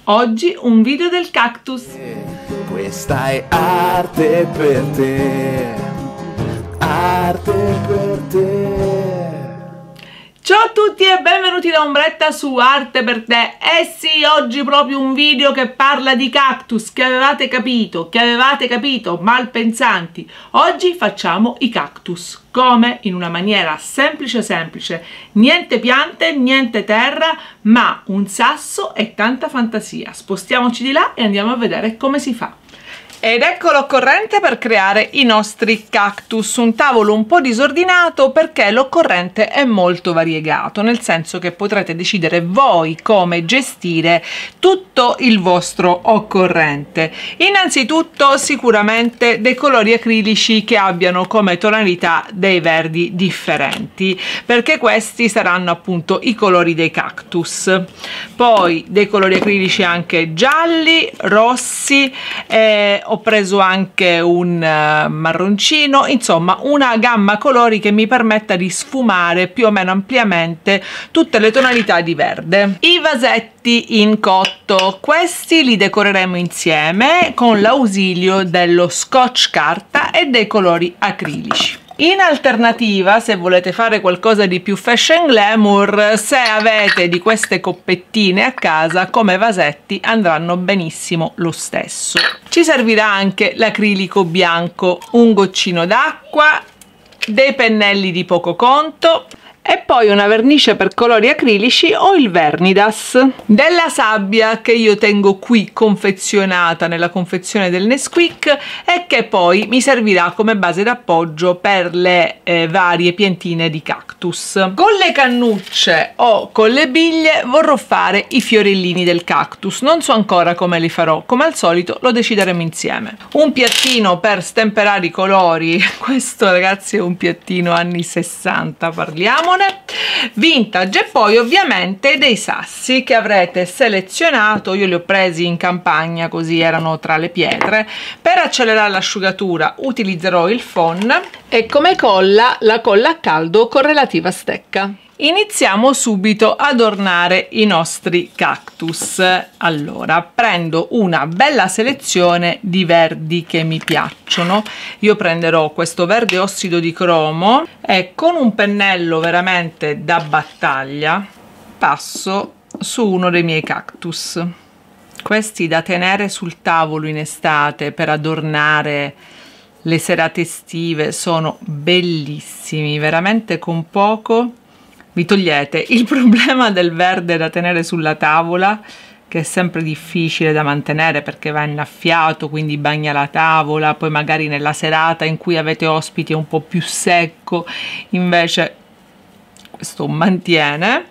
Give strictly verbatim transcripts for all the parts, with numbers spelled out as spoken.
Oggi un video del cactus. Questa è arte per te, arte per te. Ciao a tutti e benvenuti da Ombretta su Arte per te. Eh sì, oggi proprio un video che parla di cactus, che avevate capito, che avevate capito, malpensanti. Oggi facciamo i cactus, come? In una maniera semplice semplice, niente piante, niente terra, ma un sasso e tanta fantasia. Spostiamoci di là e andiamo a vedere come si fa. Ed ecco l'occorrente per creare i nostri cactus, un tavolo un po' disordinato perché l'occorrente è molto variegato, nel senso che potrete decidere voi come gestire tutto il vostro occorrente. Innanzitutto sicuramente dei colori acrilici che abbiano come tonalità dei verdi differenti, perché questi saranno appunto i colori dei cactus. Poi dei colori acrilici anche gialli, rossi, eh, ho preso anche un uh, marroncino, insomma una gamma colori che mi permetta di sfumare più o meno ampiamente tutte le tonalità di verde. I vasetti in cotto, questi li decoreremo insieme con l'ausilio dello scotch carta e dei colori acrilici. In alternativa, se volete fare qualcosa di più fashion glamour, se avete di queste coppettine a casa, come vasetti andranno benissimo lo stesso. Ci servirà anche l'acrilico bianco, un goccino d'acqua, dei pennelli di poco conto e poi una vernice per colori acrilici o il Vernidas, della sabbia che io tengo qui confezionata nella confezione del Nesquik e che poi mi servirà come base d'appoggio per le eh, varie piantine di cactus. Con le cannucce o con le biglie vorrò fare i fiorellini del cactus, non so ancora come li farò, come al solito lo decideremo insieme. Un piattino per stemperare i colori, questo ragazzi è un piattino anni sessanta, parliamo vintage, e poi ovviamente dei sassi che avrete selezionato. Io li ho presi in campagna, così erano tra le pietre. Per accelerare l'asciugatura utilizzerò il phon e come colla la colla a caldo con relativa stecca. Iniziamo subito ad ornare i nostri cactus. Allora, prendo una bella selezione di verdi che mi piacciono. Io prenderò questo verde ossido di cromo e con un pennello veramente da battaglia passo su uno dei miei cactus. Questi da tenere sul tavolo in estate per adornare le serate estive, sono bellissimi, veramente con poco vi togliete il problema del verde da tenere sulla tavola, che è sempre difficile da mantenere perché va innaffiato, quindi bagna la tavola, poi magari nella serata in cui avete ospiti è un po' più secco, invece questo mantiene.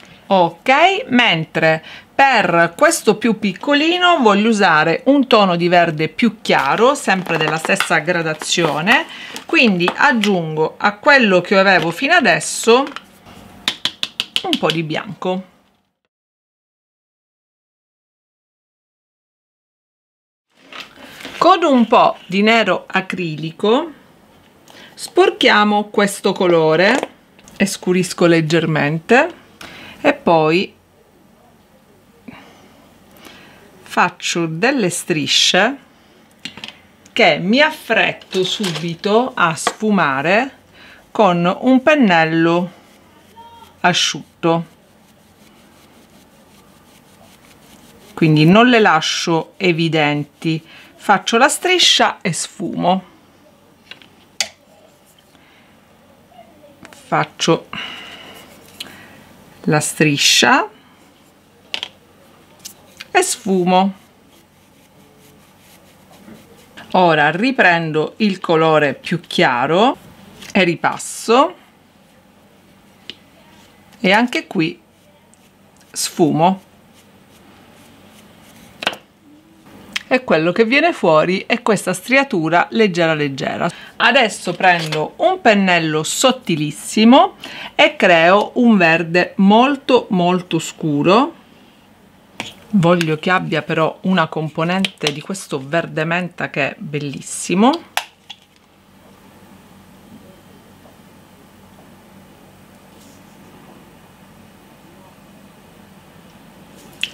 Ok, mentre per questo più piccolino voglio usare un tono di verde più chiaro, sempre della stessa gradazione, quindi aggiungo a quello che avevo fino adesso un po' di bianco. Con un po' di nero acrilico sporchiamo questo colore e scurisco leggermente e poi faccio delle strisce che mi affretto subito a sfumare con un pennello asciutto, quindi non le lascio evidenti, faccio la striscia e sfumo, faccio la striscia e sfumo. Ora riprendo il colore più chiaro e ripasso e anche qui sfumo e quello che viene fuori è questa striatura leggera leggera. Adesso prendo un pennello sottilissimo e creo un verde molto molto scuro. Voglio che abbia però una componente di questo verde menta che è bellissimo.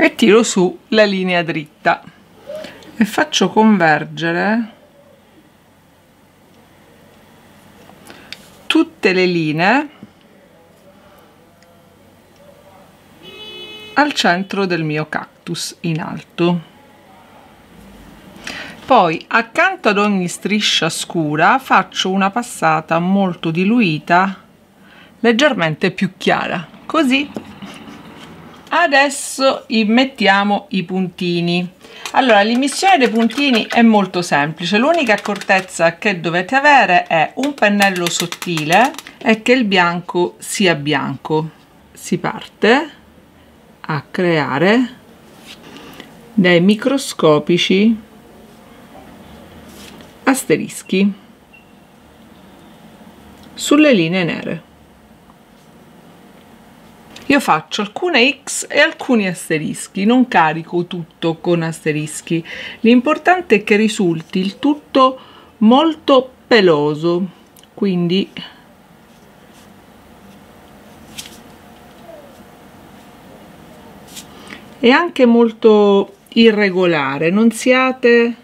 e tiro su la linea dritta e faccio convergere tutte le linee al centro del mio cactus in alto. Poi accanto ad ogni striscia scura faccio una passata molto diluita, leggermente più chiara, così. Adesso immettiamo i puntini. Allora, l'immissione dei puntini è molto semplice, l'unica accortezza che dovete avere è un pennello sottile e che il bianco sia bianco. Si parte a creare dei microscopici asterischi sulle linee nere. Io faccio alcune X e alcuni asterischi, non carico tutto con asterischi. L'importante è che risulti il tutto molto peloso, quindi è anche molto irregolare, non siate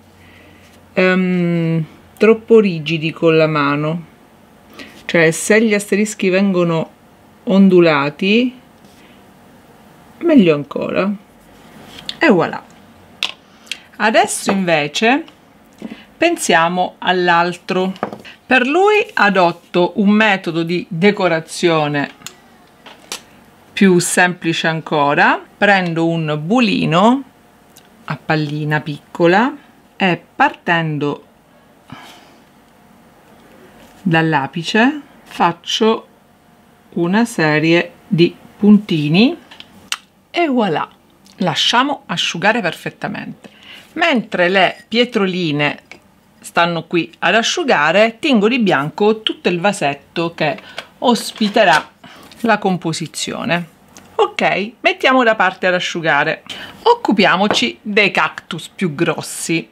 um, troppo rigidi con la mano, cioè se gli asterischi vengono ondulati meglio ancora. E voilà. Adesso invece pensiamo all'altro. Per lui adotto un metodo di decorazione più semplice ancora. Prendo un bulino a pallina piccola e partendo dall'apice faccio una serie di puntini e voilà, lasciamo asciugare perfettamente. Mentre le pietroline stanno qui ad asciugare, tingo di bianco tutto il vasetto che ospiterà la composizione. Ok, mettiamo da parte ad asciugare. Occupiamoci dei cactus più grossi.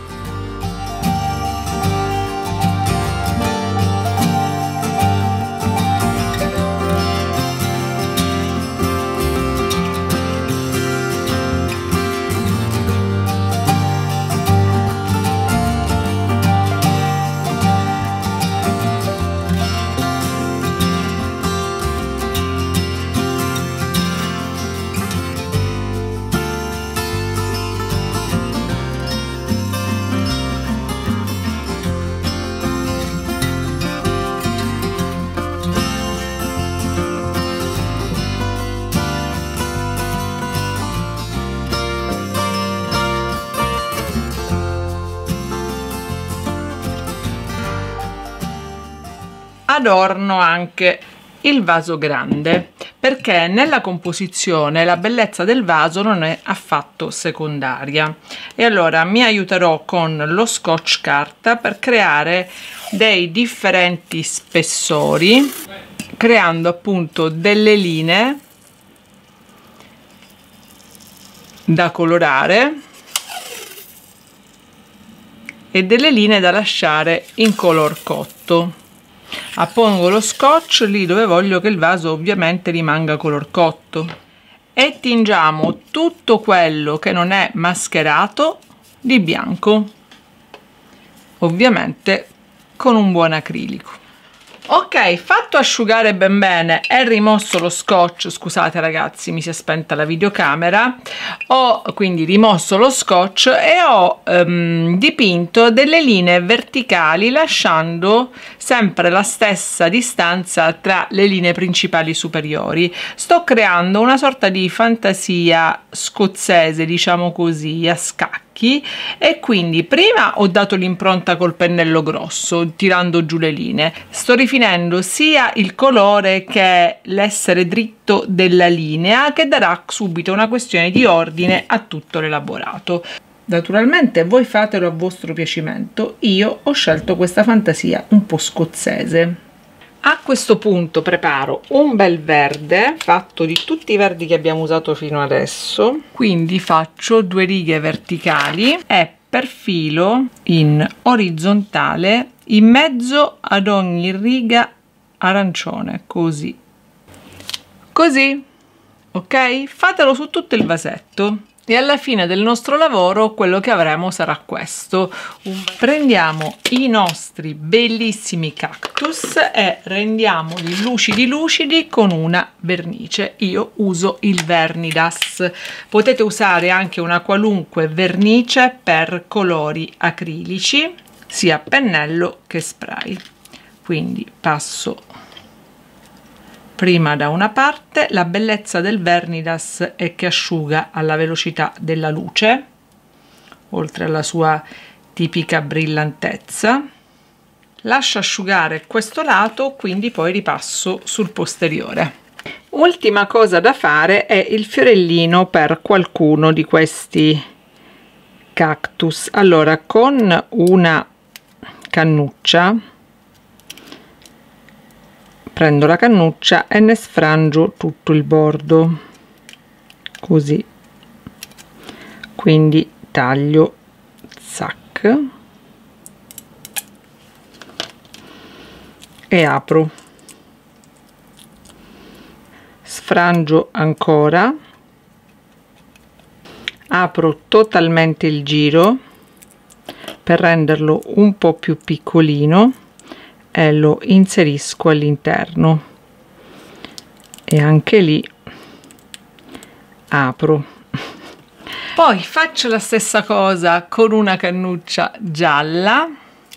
Adorno anche il vaso grande, perché nella composizione la bellezza del vaso non è affatto secondaria, e allora mi aiuterò con lo scotch carta per creare dei differenti spessori, creando appunto delle linee da colorare e delle linee da lasciare in color cotto. Appongo lo scotch lì dove voglio che il vaso ovviamente rimanga color cotto e tingiamo tutto quello che non è mascherato di bianco, ovviamente con un buon acrilico. Ok, fatto asciugare ben bene e rimosso lo scotch, scusate ragazzi, mi si è spenta la videocamera, ho quindi rimosso lo scotch e ho um, dipinto delle linee verticali lasciando sempre la stessa distanza tra le linee principali superiori. Sto creando una sorta di fantasia scozzese, diciamo così, a scacchi, e quindi prima ho dato l'impronta col pennello grosso tirando giù le linee, sto rifinendo sia il colore che l'essere dritto della linea, che darà subito una questione di ordine a tutto l'elaborato. Naturalmente voi fatelo a vostro piacimento, io ho scelto questa fantasia un po' scozzese. A questo punto preparo un bel verde fatto di tutti i verdi che abbiamo usato fino adesso, quindi faccio due righe verticali e perfilo in orizzontale in mezzo ad ogni riga arancione, così così ok? Fatelo su tutto il vasetto e alla fine del nostro lavoro quello che avremo sarà questo. Prendiamo i nostri bellissimi cactus e rendiamoli lucidi lucidi con una vernice. Io uso il Vernidas, potete usare anche una qualunque vernice per colori acrilici, sia pennello che spray. Quindi passo prima da una parte. La bellezza del Vernidas è che asciuga alla velocità della luce, oltre alla sua tipica brillantezza. Lascio asciugare questo lato, quindi poi ripasso sul posteriore. Ultima cosa da fare è il fiorellino per qualcuno di questi cactus. Allora, con una cannuccia prendo la cannuccia e ne sfrangio tutto il bordo, così, quindi taglio, zac, e apro, sfrangio ancora, apro totalmente il giro per renderlo un po' più piccolino e lo inserisco all'interno e anche lì apro. Poi faccio la stessa cosa con una cannuccia gialla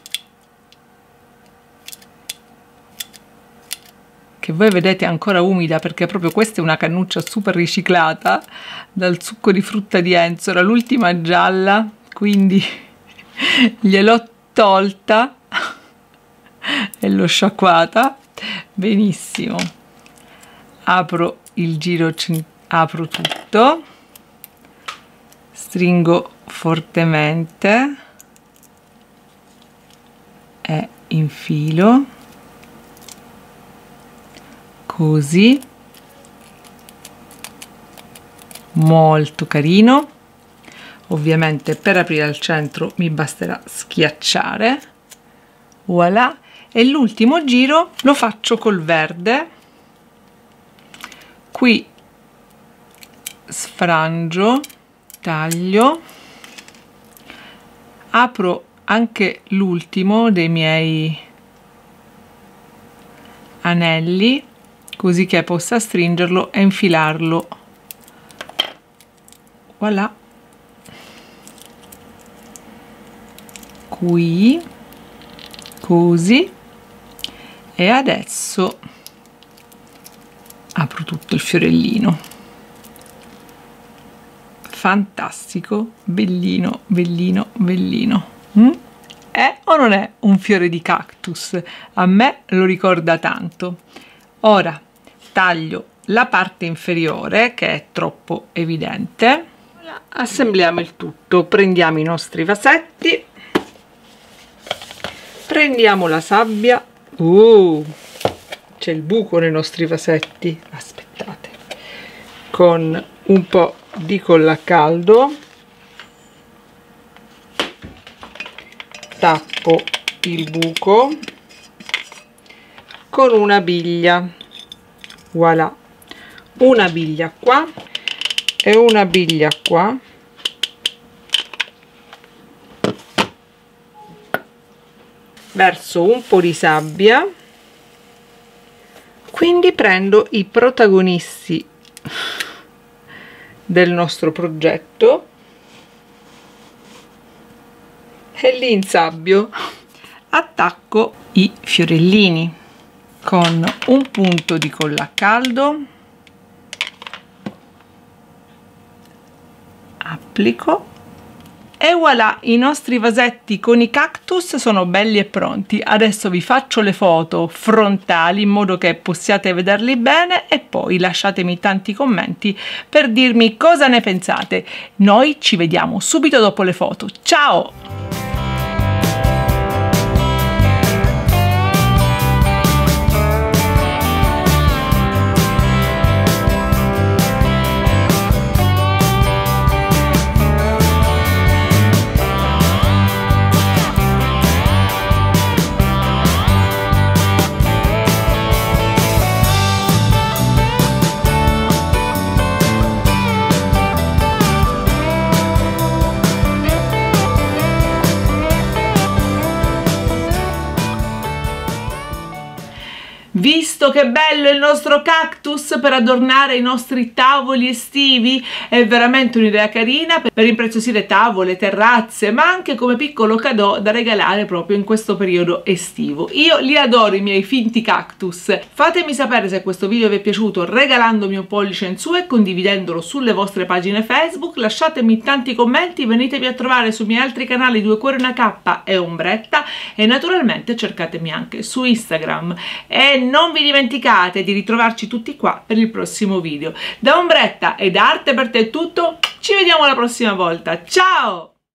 che voi vedete ancora umida, perché proprio questa è una cannuccia super riciclata dal succo di frutta di Enzo, era l'ultima gialla, quindi gliel'ho tolta e l'ho sciacquata benissimo. Apro il giro, apro tutto, stringo fortemente e infilo così, molto carino. Ovviamente per aprire al centro mi basterà schiacciare, voilà. E l'ultimo giro lo faccio col verde, qui sfrangio, taglio, apro anche l'ultimo dei miei anelli così che possa stringerlo e infilarlo, voilà, qui così. E adesso apro tutto il fiorellino, fantastico, bellino, bellino, bellino. Mm? È o non è un fiore di cactus? A me lo ricorda tanto. Ora taglio la parte inferiore che è troppo evidente. Assembliamo il tutto, prendiamo i nostri vasetti, prendiamo la sabbia. Uh, c'è il buco nei nostri vasetti, aspettate, con un po' di colla a caldo tappo il buco con una biglia, voilà, una biglia qua e una biglia qua, verso un po' di sabbia, quindi prendo i protagonisti del nostro progetto e li insabbio, attacco i fiorellini con un punto di colla a caldo, applico e voilà, i nostri vasetti con i cactus sono belli e pronti. Adesso vi faccio le foto frontali in modo che possiate vederli bene e poi lasciatemi tanti commenti per dirmi cosa ne pensate. Noi ci vediamo subito dopo le foto. Ciao! visto che bello il nostro cactus per adornare i nostri tavoli estivi? È veramente un'idea carina per impreziosire tavole, terrazze, ma anche come piccolo cadeau da regalare proprio in questo periodo estivo. Io li adoro i miei finti cactus. Fatemi sapere se questo video vi è piaciuto regalandomi un pollice in su e condividendolo sulle vostre pagine Facebook. Lasciatemi tanti commenti, venitevi a trovare sui miei altri canali Due Cuori Una Cappa e Ombretta e naturalmente cercatemi anche su Instagram. E non vi dimenticate di ritrovarci tutti qua per il prossimo video. Da Ombretta e da Arte per Te è tutto, ci vediamo la prossima volta, ciao!